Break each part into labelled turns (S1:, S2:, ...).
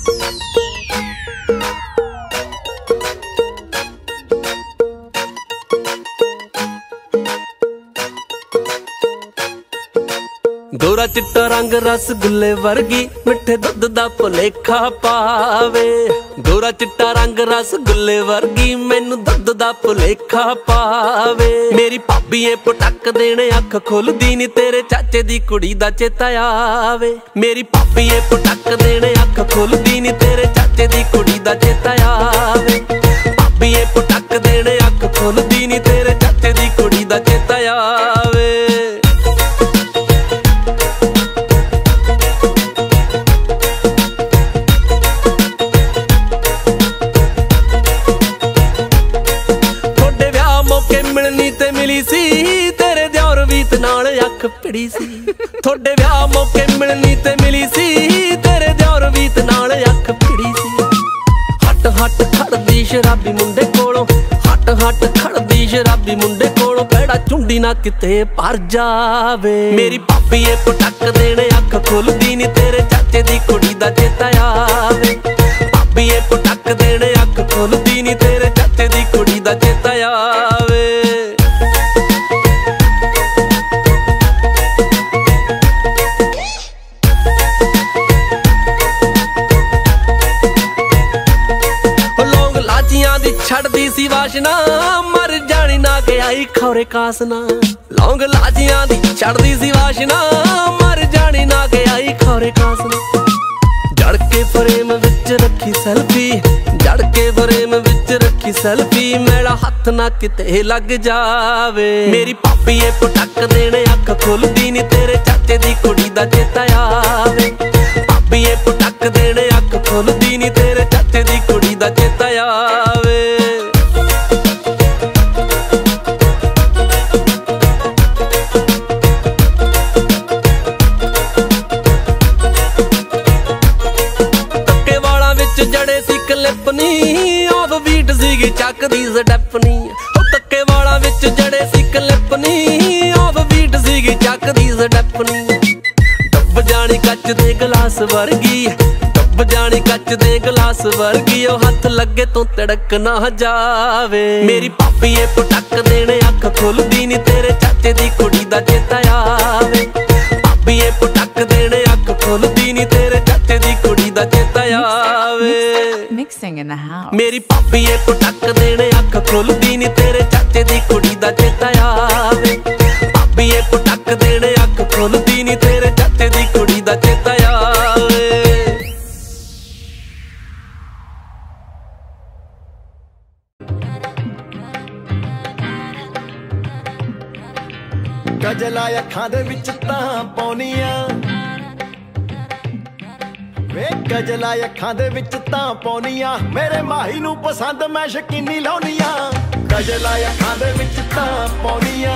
S1: गोरा चिट्टा रंग रसगुल्ले वर्गी मिठे दुध दा भुलेखा पावे। गोरा चिट्टा रंग रसगुल्ले वर्गी मैनू दुध दा भुलेखा पावे। मेरी भाभी ए पटक देने अख खुलदी नी तेरे चाचे दी कुड़ी दा चेता आवे। मेरी भाभी ए पटक देने अख खुलदी नी तेरे चाचे दी कुड़ी दा चेता आवे। भाभी ए पटक देने अख खुलदी नी तेरे चाचे दी कुड़ी दा चेता आवे। मिलनी ते मिली सी तेरे दियोर वीत नाल अख भिड़ी सी। थोड़े ब्याह मौके मिलनी ते मिली सी तेरे दियोर वीत नाल अख भिड़ी सी। हट हट खड़दी शराबी मुंडे कोलों, हट हट खड़दी शराबी मुंडे कोलों, पैड़ा चुंडी ना किते पर जावे। मेरी भाभी ए पटक देने अख खुलदी नी तेरे चाचे दी कुड़ी दा चेता आवे। भाभी ए पटक देने अख खुलदी नी तेरे चाचे दी कुड़ी दा चेता आवे। छड़दी सी वाशना मर जानी ना के आई खौरे कासना। लौंग लाजियां दी छड़दी सी वाशना मर जानी ना के आई खौरे कासना। जड़ के फ्रेम विच रखी सेल्फी, जड़ के फ्रेम विच रखी सेल्फी, मेरा हथ ना किते लग जावे। मेरी भाभी ए पटक देने अख खुलदी नी तेरे चाचे दी कुड़ी दा चेता आवे। भाभी ए पटक देने अख खुलदी नी तेरे चाचे दी कुड़ी दा चेता आवे। जड़े सी क्लिपनी ऑफ बीट सीगी चकदी स्टैपनी। तक्के वाला विच जड़े सी क्लिपनी ऑफ बीट सीगी चकदी स्टैपनी। डब जानी कच दे गलास वर्गी, डब जानी कच दे गलास वर्गी, ओ हथ लगे तो तड़क ना जावे। मेरी भाभी ए पटक देने अख खुलदी नी तेरे चाचे दी कुड़ी दा चेता आवे। भाभी ए पटक देने अख खुलदी नी तेरे चाचे दी कुड़ी दा चेता आवे।
S2: Mixing in the house.
S1: मेरी भाभी ए पटक देने अख खुलदी नी तेरे चाचे दी कुड़ी दा चेता आवे। भाभी ए पटक देने अख खुलदी नी तेरे चाचे दी कुड़ी दा चेता आवे।
S3: गजला अखां दे विच तां पौनियां, वे गजला अखां दे विच तां पौनियां, मेरे माही नूं पसंद मैं शकीनी लाउनियां। गजला अखां दे विच तां पौनियां,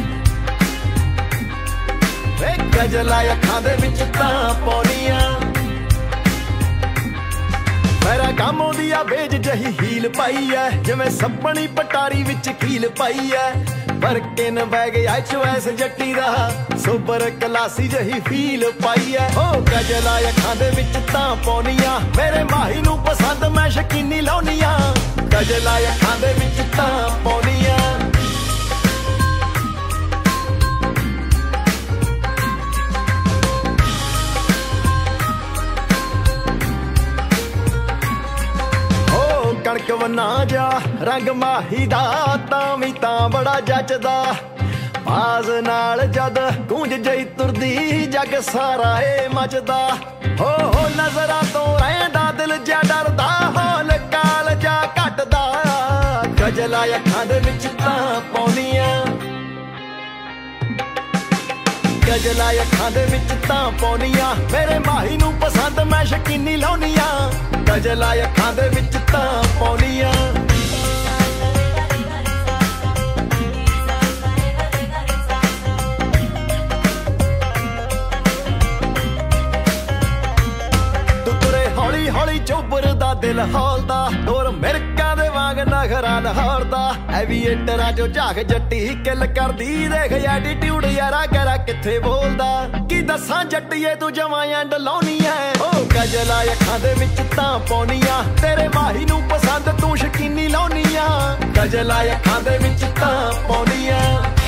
S3: वे गजला अखां दे विच तां पौनियां। मेरा काम ओदिया बेज जही हील पाई है, जिवें सपनी पटारी विच कील पाई है। बरकिन बैग HOS जट्टी दा सुपर क्लासी जही फील पाई है। ओ गजला अखां दे विच तां पौनियां, मेरे माही नूं पसंद मैं शकीनी लाउनियां। गजला अखां दे विच तां पौनियां। कणक वना जा रंग माही दा तां वी तां बड़ा जचदा। बाज नाल जद गूंज जई तुरदी जग सारा ए मचदा। हो नजरा तो रहिंदा दिल जा डरदा, हौल काल जा घटदा। गजला अखां दे विच तां पौनियां, गजला अखां दे विच तां पौनियां, मेरे माही नूं पसंद मैं शकीनी लाउनियां। गजला अखां दे विच तां पौनियां। टुकड़े हौली हौली चोबर दा दिल हौलदा, डोर मिरकां दे ਵਾਂਗ ਨਖਰਾ ਲਾਹੌਰ ਦਾ ਐਵੀਏਟਰਾਂ ਚੋਂ ਝਾਕ ਜੱਟੀ ਕਿੱਲ ਕਰਦੀ ਦੇਖ ਐਟੀਟਿਊਡ ਯਾਰਾ ਕਰਾ ਕਿੱਥੇ ਬੋਲਦਾ ਕੀ ਦੱਸਾਂ ਜੱਟੀਏ ਤੂੰ ਜਵਾਂ ਡਲਾਉਣੀ ਐ ਓ ਗਜਲਾ ਅੱਖਾਂ ਦੇ ਵਿੱਚ ਤਾਂ ਪਾਉਣੀਆਂ ਤੇਰੇ ਮਾਹੀ ਨੂੰ ਪਸੰਦ ਤੂੰ ਸ਼ਕੀਨੀ ਲਾਉਣੀਆਂ ਗਜਲਾ ਅੱਖਾਂ ਦੇ ਵਿੱਚ ਤਾਂ ਪਾਉਣੀਆਂ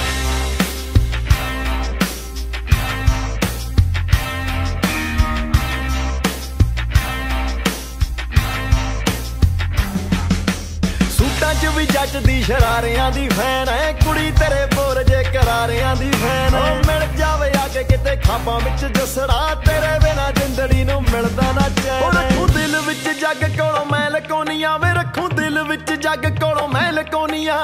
S3: ਚ ਵੀ ਜੱਜਦੀ ਸ਼ਰਾਰਿਆਂ ਦੀ ਫੈਨ ਐ ਕੁੜੀ ਤੇਰੇ ਬੋਰ ਜੇ ਕਰਾਰਿਆਂ ਦੀ ਫੈਨ ਓ ਮਿਲ ਜਾਵੇ ਆ ਕੇ ਕਿਤੇ ਖਾਬਾਂ ਵਿੱਚ ਜਸੜਾ ਤੇਰੇ ਬਿਨਾ ਜਿੰਦੜੀ ਨੂੰ ਮਿਲਦਾ ਨਾ ਚੈਨ ਓ ਰੱਖੂ ਦਿਲ ਵਿੱਚ ਜੱਗ ਕੋਲੋਂ ਮੈਂ ਲਕੋਨੀਆਂ ਵੇ ਰੱਖੂ ਦਿਲ ਵਿੱਚ ਜੱਗ ਕੋਲੋਂ ਮੈਂ ਲਕੋਨੀਆਂ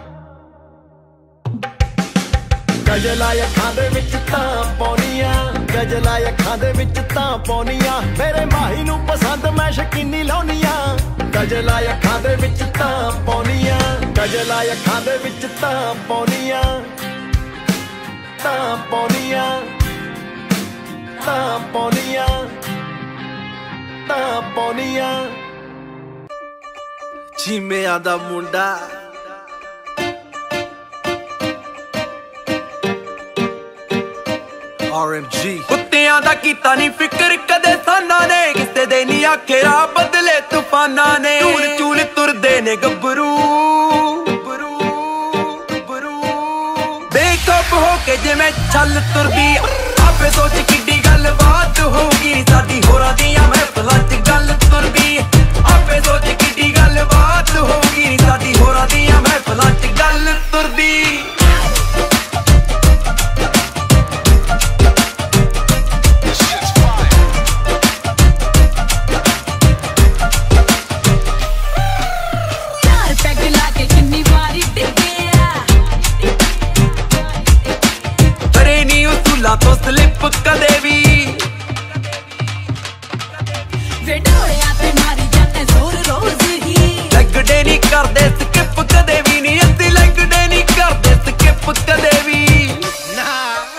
S3: ਗਜਲਾ ਅੱਖਾਂ ਦੇ ਵਿੱਚ ਤਾਂ ਪਾਉਣੀਆਂ ਗਜਲਾ ਅੱਖਾਂ ਦੇ ਵਿੱਚ ਤਾਂ ਪਾਉਣੀਆਂ ਮੇਰੇ ਮਾਹੀ ਨੂੰ ਪਸੰਦ ਮੈਂ ਸ਼ਕੀਨੀ ਲਾਉਣੀਆਂ ਗਜਲਾ ਅੱਖਾਂ ਦੇ ਵਿੱਚ ਤਾਂ ਪਾਉਣੀਆਂ ਗਜਲਾ ਅੱਖਾਂ ਦੇ ਵਿੱਚ ਤਾਂ ਪਾਉਣੀਆਂ ਤਾਂ ਪਾਉਣੀਆਂ ਤਾਂ ਪਾਉਣੀਆਂ ਤਾਂ ਪਾਉਣੀਆਂ
S1: ਚੀਮਿਆਂ ਦਾ ਮੁੰਡਾ RMG ਕੁੱਤਿਆਂ ਦਾ ਕੀਤਾ ਨਹੀਂ ਫਿਕਰ ਕਦੇ ਸਾਨਾਂ ਨੇ ਕਿਸੇ ਦੇ ਨਹੀਂ ਆਖੇ ਰਾਹ ਬਦਲੇ ਤੂਫਾਨਾਂ ਨੇ ਚੂਲ ਚੂਲ ਤੁਰਦੇ ਨੇ ਗੱਭਰੂ ਬੇਖੌਫ ਹੋ ਕੇ ਜਿਵੇਂ ਛੱਲ ਤੁਰਦੀ ਆਪੇ ਸੋਚ ਕਿੱਡੀ ਗੱਲ ਬਾਤ ਹੋਊਗੀ ਸਾਡੀ ਹੋਰਾਂ ਦੀਆਂ ਮਹਿਫਲਾਂ 'ਚ ਗੱਲ ਤੁਰਦੀ ਆਪੇ ਸੋਚ ਕਿੱਡੀ ਗੱਲ ਬਾਤ ਹੋਊਗੀ ਸਾਡੀ ਹੋਰਾਂ ਦੀਆਂ ਮਹਿਫਲਾਂ 'ਚ ਗੱਲ ਤੁਰਦੀ ਤੋਂ ਸਲਿੱਪ ਕਦੇ ਵੀ ਵੇਡੋੜਿਆਂ ਤੇ ਮਾਰੀ ਜਾਂਦੇ ਜ਼ੋਰ ਰੋਜ਼ ਹੀ ਲੱਗਦੇ ਨਹੀਂ ਕਰਦੇ ਸਕਿਪ ਕਦੇ ਵੀ ਨਹੀਂ ਅਸੀਂ ਲੱਗਦੇ ਨਹੀਂ ਕਰਦੇ ਸਕਿਪ ਕਦੇ ਵੀ ਨਾ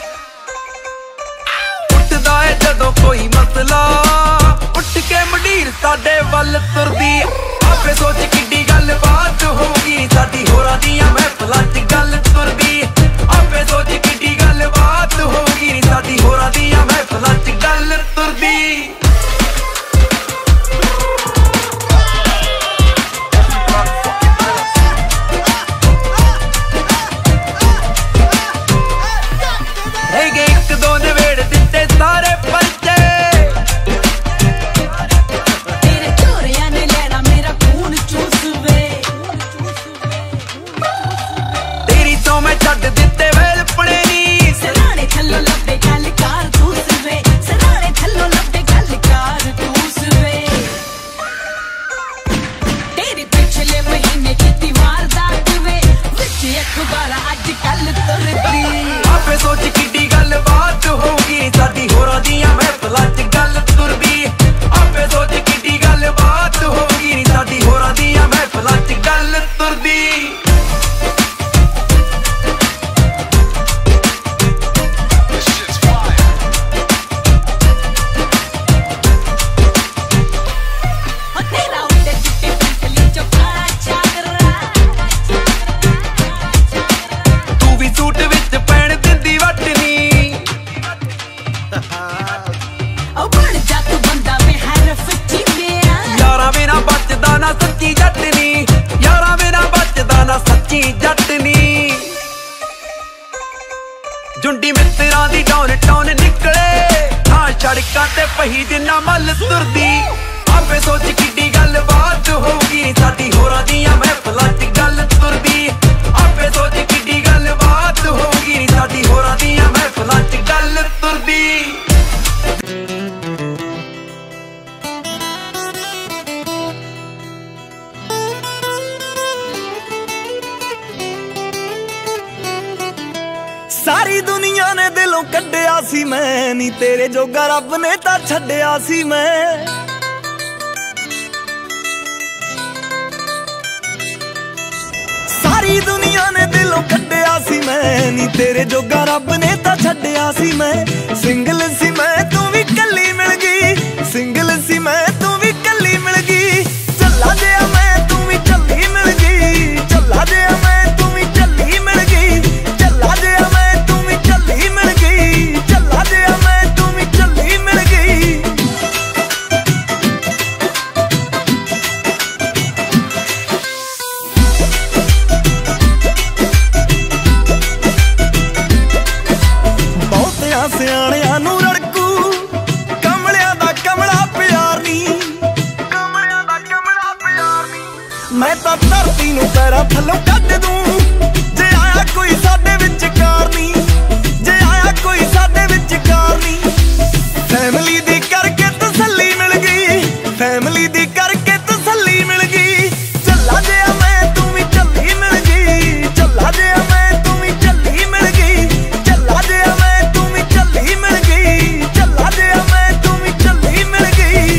S1: ਉੱਠਦਾ ਏ ਜਦੋਂ ਕੋਈ ਮਸਲਾ ਉੱਠ ਕੇ ਮੰਡੀਰ ਸਾਡੇ ਵੱਲ ਤੁਰਦੀ ਆਪੇ ਸੋਚ ਕਿੱਡੀ ਗੱਲ ਬਾਤ ਹੋਊਗੀ ਸਾਡੀ ਹੋਰਾਂ ਦੀਆਂ ਮਹਿਫਲਾਂ 'ਚ ਗੱਲ ਤੁਰਦੀ ਆਪੇ ਸੋਚ ਕਿੱਡੀ ਗੱਲ ਬਾਤ ਹੋਊਗੀ ਸਾਡੀ ਹੋਰਾਂ ਦੀਆਂ ਮਹਿਫਲਾਂ 'ਚ ਗੱਲ ਤੁਰਦੀ ਹੈਗੇ ਇੱਕ ਦੋ ਨਵੇੜ ਦਿੱਤੇ ਸਾਰੇ ਪਰਚੇ ਤੇਰੇ ਚੋਰਿਆਂ ਨੇ ਲੈਣਾ ਮੇਰਾ ਖੂਨ ਚੂਸਵੇ ਤੇਰੀ ਤੋਂ ਮੈਂ ਛੱਡ ਦਿੱਤੇ ਵੇਲ ਪਣੇ ਨੀ ਸਰਾਣੇ ਥੱਲੋਂ ਲੱਭੇ ਗੱਲ ਕਾਰ ਦੂਸਵੇ ਸਰਾਣੇ ਥੱਲੋਂ ਲੱਭੇ ਗੱਲ ਕਾਰ ਦੂਸਵੇ ਤੇਰੀ ਪਿਛਲੇ ਮਹੀਨੇ ਕੀਤੀ ਵਾਰਦਾਤ ਵੇ ਵਿੱਚ ਅਖਬਾਰਾਂ ਅੱਜ ਕੱਲ ਤੁਰਦੀ ਆਪੇ ਸੋਚ ਕਿੱਡੀ ਗੱਲ ਬਾਤ ਹੋਊਗੀ ਸਾਡੀ ਹੋਰਾਂ ਦੀਆਂ ਮਹਿਫਲਾਂ 'ਚ ਗੱਲ ਤੁਰਦੀ ਆਪੇ ਸੋਚ ਕਿੱਡੀ ਗੱਲ ਬਾਤ ਹੋਊਗੀ ਸਾਡੀ ਹੋਰਾਂ ਦੀਆਂ ਮਹਿਫਲਾਂ 'ਚ ਗੱਲ ਤੁਰਦੀ ਸੱਚੀ ਜੱਟ ਨੀ ਯਾਰਾਂ ਬਿਨਾ ਬਚਦਾ ਨਾ ਸੱਚੀ ਜੱਟ ਨੀ ਜੁੰਡੀ ਮਿੱਤਰਾਂ ਦੀ ਟੌਨ ਟੌਨ ਨਿਕਲੇ ਹਾਂ ਸੜਕਾਂ ਤੇ ਪਹੀ ਜਿੰਨਾ ਮੱਲ ਤੁਰਦੀ ਆਪੇ ਸੋਚ ਕਿੱਡੀ ਗੱਲ ਬਾਤ ਹੋਊਗੀ ਸਾਡੀ ਹੋਰਾਂ ਦੀਆਂ ਮਹਿਫਲਾਂ 'ਚ ਗੱਲ ਤੁਰਦੀ ਆਪੇ ਸੋਚ ਕਿੱਡੀ ਗੱਲ ਬਾਤ ਹੋਊਗੀ ਸਾਡੀ ਹੋਰਾਂ ਦੀਆਂ ਮਹਿਫਲਾਂ 'ਚ ਗੱਲ ਤੁਰਦੀ
S3: ਸਾਰੀ ਦੁਨੀਆ ਨੇ ਦਿਲੋਂ ਕੱਢਿਆ ਸੀ ਮੈਂ ਨੀ ਤੇਰੇ ਜੋਗਾ ਰੱਬ ਨੇ ਤਾਂ ਛੱਡਿਆ ਸੀ ਮੈਂ ਸਾਰੀ ਦੁਨੀਆ ਨੇ ਦਿਲੋਂ ਕੱਢਿਆ ਸੀ ਮੈਂ ਨੀ ਤੇਰੇ ਜੋਗਾ ਰੱਬ ਨੇ ਤਾਂ ਛੱਡਿਆ ਸੀ ਮੈਂ ਸਿੰਗਲ ਸੀ ਮੈਂ ਤੂੰ ਵੀ ਕੱਲੀ ਮਿਲ ਗਈ ਸਿੰਗਲ ਸੀ ਮੈਂ ਤੂੰ ਵੀ ਕੱਲੀ ਮਿਲ ਗਈ ਚੱਲਾ ਜਿਆ ਮੈਂ ਤੂੰ ਵੀ ਚੱਲੀ ਮਿਲ मैं तां धरती नूं पैरां थल्लों कढ दूं जे आया कोई साडे विचकार नी, जे आया कोई साडे विचकार नी। फैमिली दी करके तसल्ली मिल गई, फैमिली दी करके तसल्ली मिल गई। चला जिहा मैं तू भी झल्ली मिल गई, चला जिहा मैं तू भी झल्ली मिल गई, चला जिहा मैं तू भी झल्ली मिल गई, चला जिहा मैं तू भी झल्ली मिल गई।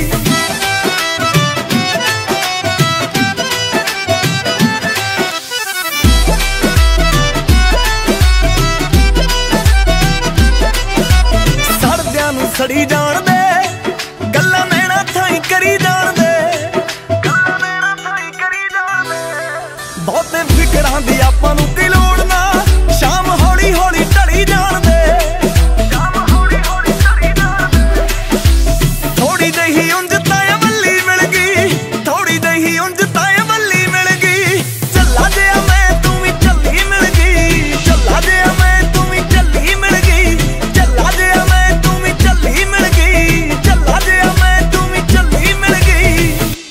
S3: सड़दियां नूं सड़ी जाण दे, गल्लां नैना थाई करी जाण दे, गल्लां नैना थाई करी जाण दे। बहुते फिकरां दी आपां नूं की लोड़ ना, शाम हौली हौली ढली जाण दे, शाम हौली हौली ढली जाण दे। थोड़ी जही उंज तां वल्ली मिल गई, थोड़ी जही उंज तां वल्ली मिल गई। चला जिहा मैं तू भी झल्ली मिल गई, चला जिहा मैं तू भी झल्ली मिल गई, चला जिहा मैं तू भी झल्ली मिल गई, चला जिहा मैं तू भी झल्ली मिल गई।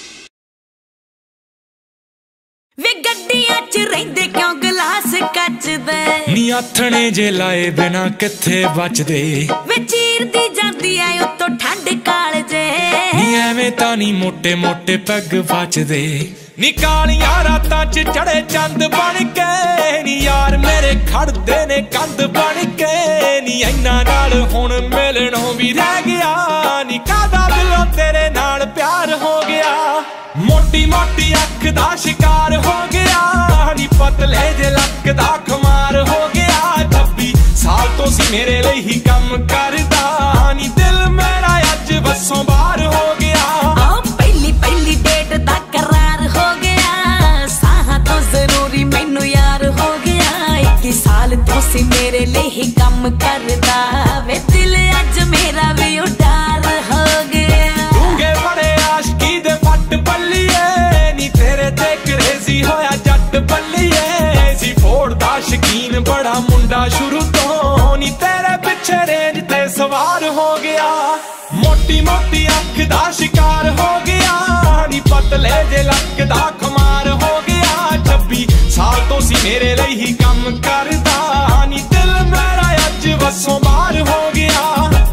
S2: वे गड्डियां च रहिंदे क्यों गलास कचदे,
S4: नी आथणे जे लाए बिना किथे बचदे।
S2: वे चीरदी जांदी ऐ उत्तों ठंड कालजे,
S4: नी एवें तां नी मोटे मोटे पैग बचदे। नी कालियां रातां च चढ़े चंद बन के, नी यार मेरे खड़दे ने कंध बन के। नी इन्ना नाल हुण मिलणों भी रह गया, नी कादा दिलों तेरे नाल प्यार हो गया। मोटी मोटी अख दा शिकार हो गया, नी पतले जे लक दा खुमार हो गया। 26 साल तो सी मेरे लिए ही कम करदा, नी दिल मेरा अज बसों बाहर हो गया।
S2: पहली पहली डेट दा करार हो गया, साहां तो जरूरी मैनू यार हो गया। 21 साल तो सी मेरे लिए ही कम करदा, वे दिल अज मेरा भी उडार हो गया।
S4: डूंगे बड़े आशकी दे फट बल्लीए, नी तेरे ते क्रेजी होया जट बल्लीए। सी फोड़ दा शकीन बड़ा मुंडा शुरू तो, नी तेरे पिछे रेंज ते सवार हो गया। मोटी मोटी अख दा शिकार हो गया, नी पतले जे लक दा खुमार हो गया। 26 साल तो सी मेरे लिए ही कम करदा, नी दिल मेरा अज बसों बाहर हो गया।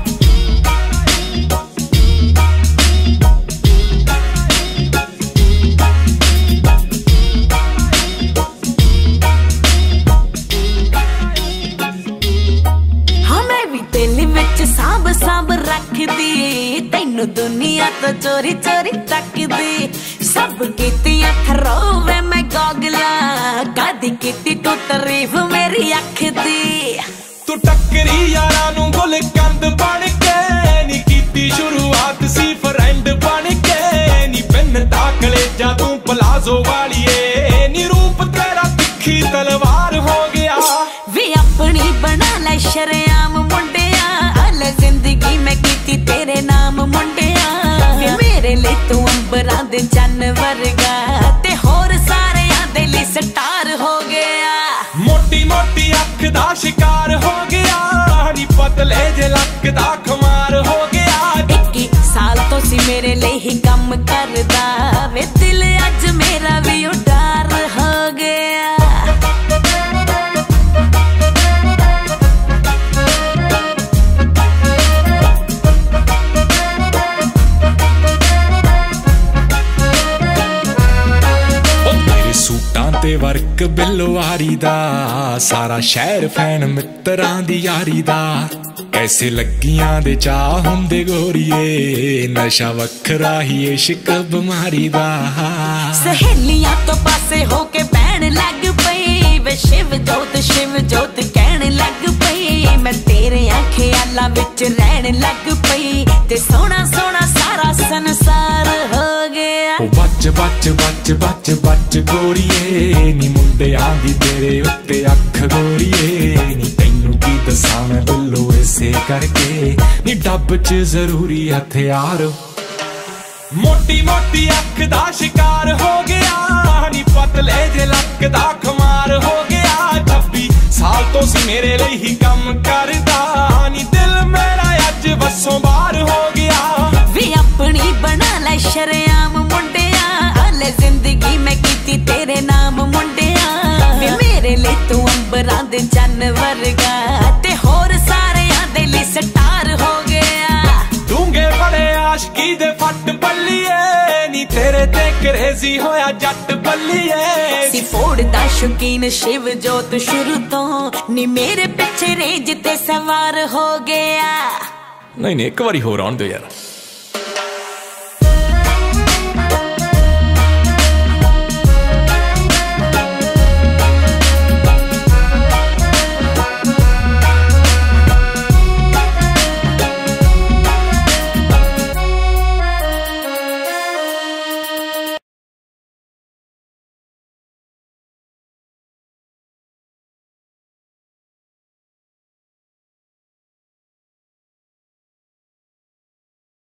S2: सांभ सांभ रखदी, तैनू दुनिया तो चोरी चोरी तकदी। सब कीतियां खरोवे मैं गॉगला, कदी कीती तू तारीफ मेरी अख दी।
S4: तू टक्करी यारा नू गुल कंद बन के, नी कीती शुरुआत सी फ्रेंड बन के। नी पिन ताकले जा तू पलाजो वालिए, नी रूप तेरा तिखी तलवार हो गया।
S2: वे अपनी बना ले शरेआम मुंडिया, जिंदगी में कीती तेरे नाम मुंडिया। मेरे लिए तू अंबरां दे चन्न वर्गा, ते होर सारेयां दे लिए स्टार हो गया।
S4: मोटी मोटी अख दा शिकार हो गया, नी पतले जे लक दा खुमार हो गया।
S2: 21 साल तो सी मेरे लिए ही कम करदा, वे दिल अज मेरा भी उडार हो गया।
S4: ते वर्क बिलवारी दा, सारा शहर फैन मित्रां दी यारी दा। कैसे लगियां दे चाह हुंदे गोरीए, नशा वखरा ही इश्क बीमारी दा।
S2: सहेलियां तो पासे होके बैण लग पई, वे शिव जोत कहण लग पई। मैं तेरे ख्यालां विच रहन लग पई, ते सोना सोना सारा संसार हो गया।
S4: बच बच बच बच बच गोरीए, नी मुंडे आंदी तेरे उत्ते अख गोरीए। नी तैनू की दसां मैं बिल्लो इसे करके, नी डब च जरूरी हथियार। मोटी मोटी अख दा शिकार हो गया, नी पतले जे लक दा खुमार हो गया। 26 साल तो सी मेरे लिए ही कम करदा, नी दिल मेरा अज बसों बाहर हो गया।
S2: वे अपनी बना ले शरेआम मुंडिया, हले जिंदगी में कीती दे चन्न वर्गा ते होर सारियां दे लई स्टार हो गया।
S4: डूंगे बड़े आशकी दे फट बल्लिए नी तेरे ते क्रेजी होया जट बल्लिए।
S2: सी फोड़दा शौकीन शिव जोत शुरू तो नी मेरे पिछे रेंज ते सवार हो गया।
S4: नहीं एक बारी होर आउण दो यार।